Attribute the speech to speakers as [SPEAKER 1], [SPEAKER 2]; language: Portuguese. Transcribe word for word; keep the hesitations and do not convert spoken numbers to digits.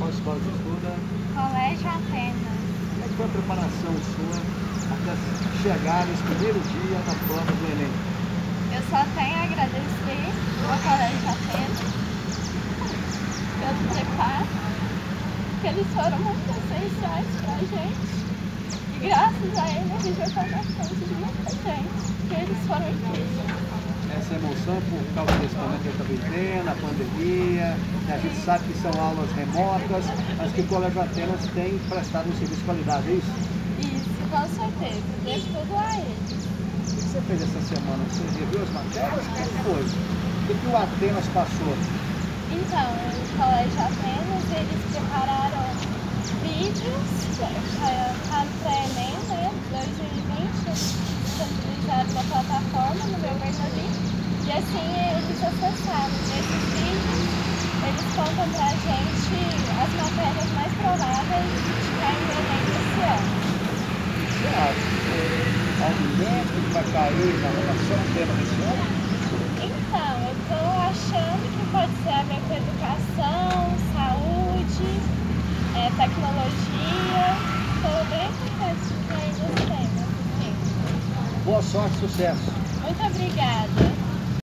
[SPEAKER 1] qual escola você estuda?
[SPEAKER 2] Colégio Atenas.
[SPEAKER 1] Como é que foi a preparação sua até chegar nesse primeiro dia da prova do Enem?
[SPEAKER 2] Eu só tenho a agradecer ao Colégio Atenas pelo preparo, porque eles foram muito essenciais pra gente. E graças a eles a gente vai estar na frente de muita gente, porque eles foram incríveis.
[SPEAKER 1] Essa emoção por causa desse momento que eu estou vivendo, a pandemia, né? A gente sabe que são aulas remotas, mas que o Colégio Atenas tem prestado um serviço de qualidade, é isso?
[SPEAKER 2] Isso, com certeza. Deixo tudo a eles.
[SPEAKER 1] O que você fez essa semana? Você reviu as matérias? O que foi? O que o Atenas passou?
[SPEAKER 2] Então, o Colégio Atenas, eles prepararam vídeos para o Enem, né, dois mil e vinte, eles disponibilizaram uma plataforma no meu Bernoulli, e assim eles acessaram. Nesses vídeos, eles contam pra gente as matérias mais prováveis de cair no Enem desse ano.
[SPEAKER 1] Você acha que aumento que vai cair na redação do tema desse ano?
[SPEAKER 2] Então, eu tô achando que pode ser a ver com educação, saúde, é, tecnologia. Estou bem contente de cair nesse tema. Sim.
[SPEAKER 1] Boa sorte, sucesso!
[SPEAKER 2] Muito obrigada.